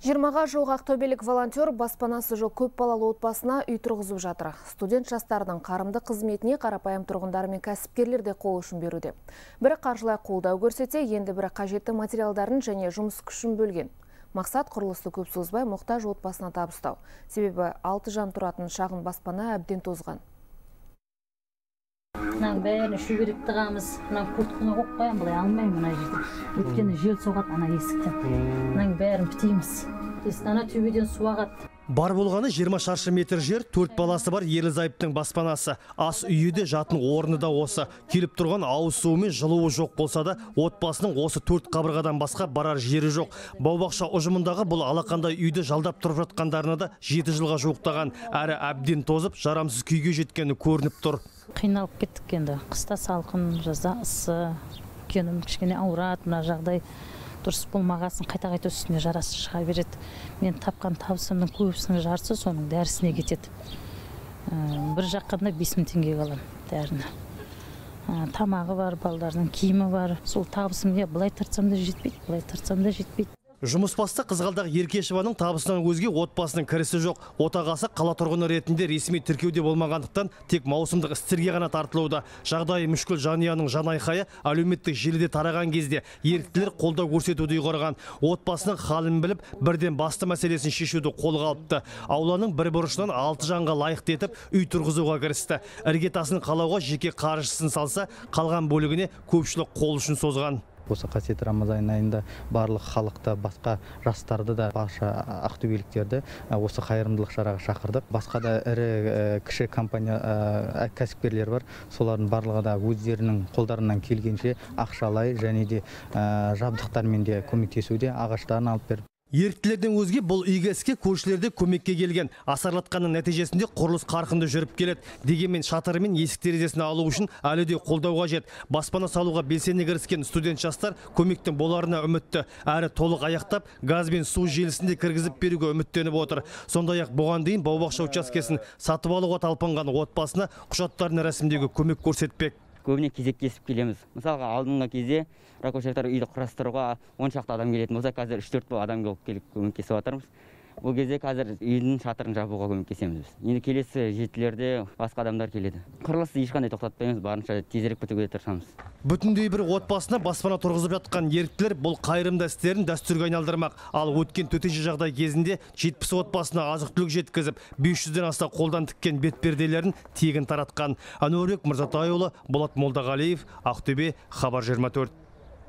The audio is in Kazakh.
20-ға жуық ақтөбелік волонтер баспанасы жоқ көп балалы отбасына үй тұрғызып жатыр. Студент жастардың қарымды қызметіне қарапайым тұрғындар мен кәсіпкерлер де қол ұшын беруде. Бірі қаржылай қолдау көрсетсе, енді бірі қажетті материалдарын және жұмыс күшін бөлген. Мақсат құрылысты көп созбай мұқтаж отбасына табыстау. Себебі 6 жан тұратын шағын баспана әбден тозған. Бәрін үшу керек тығамыз. Құртқына қоқпайын, бұлай алмаймын мына жерде. Өткені жел соғат ана есіктен. Бәрін бітейміз. Ана төбеден су ағады. Бар болғаны 20 шаршы метр жер, 4 баласы бар ерлі-зайыптың баспанасы. Ас үйі де, жатын орны да осы. Келіп тұрған ауыз суы мен жылуы жоқ болса да, отбасының осы 4 қабырғадан басқа барар жері жоқ. Бау-бақша ұжымындағы бұл алақандай үйді жалдап тұрып жатқандарына да 7 жылға жуықтаған, әрі әбден тозып, жарамсыз күйге жеткені көрініп тұр. Қиналып кеттік енді. Қыста салқын, жазда ысы, кенім кішкене ауырады, мына жағдай дұрыс болмағасын қайта-қайта үстіне жарасы шыға береді. Мен тапқан табысымның көбісінің жарысы соның дәрісіне кетеді. Бір жаққанда 5000 теңге қалам дәріні. Тамағы бар, балалардың киімі бар. Сол табысым не былай тартсам да жетпейді, былай тартсам да жетпейді. Жұмысбасты Қызғалдақ Еркешеваның табысынан өзге отбасының кірісі жоқ. Отағасы қала тұрғыны ретінде ресми тіркеуде болмағандықтан тек маусымдық істерге ғана тартылуда. Жағдайы мүшкіл жанұяның жан айқайы әлеуметтік желіде тараған кезде еріктілер қолдау көрсетуді ұйғарған. Отбасының халін біліп, бірден басты мәселесін шешуді қолға алыпты. Ауланың бір бұрышынан 6 жанға лайықты етіп үй тұрғызуға кірісті. Іргетасын қалауға жеке қаржысын салса, қалған бөлігіне көпшілік қол ұшын созған. Осы қасиетті Рамазан айында барлық халықты, басқа жастарды да, барша ақтөбеліктерді осы қайырымдылық шараға шақырдық. Басқа да ірі кіші компания кәсіпкерлер бар. Солардың барлығы да өздерінің қолдарынан келгенше ақшалай және де жабдықтармен де көмектесуде, ағаштарын алып беріп. Еріктілерден өзге бұл игі іске көршілерде көмекке келген. Асарлатқанның нәтижесінде құрылыс қарқынды жүріп келеді. Дегенмен шатыры мен есік терезесін алу үшін әлі де қолдау қажет. Баспана салуға белсене кіріскен студент жастар көмектің боларына үмітті. Әрі толық аяқтап, газ бен су желісінде кіргізіп беруге үміттеніп отыр. Сондай-ақ бұған дейін бау-бақша учаскесін сатып алуға талпынған отбасына құжаттарын рәсімдеуге көмек көрсетпек. Көбіне кезектесіп келеміз. Мысалға алдыңғы кезде ракушевтар үйді құрастыруға 10 шақты адам келетін болса, қазір 3-4 адам келіп көмектесіп жатырмыз. Бұл кезде қазір үйдің шатырын жабуға көмектесеміз. Енді келесі жетілерде басқа адамдар келеді. Құрылысты ешқандай тоқтатпаймыз, барынша тезірек бітуге тырысамыз. Бүтіндей бір отбасына баспана тұрғызып жатқан еріктілер бұл қайырымды істерін дәстүрге айналдырмақ. Ал өткен төтенше жағдай кезінде 70 отбасына азық-түлік жеткізіп, 500-ден аса қолдан тіккен бетперделерін тегін таратқан. Әнуарбек Мырзатайұлы, Болат Молдағалиев, Ақтөбе, Хабар 24.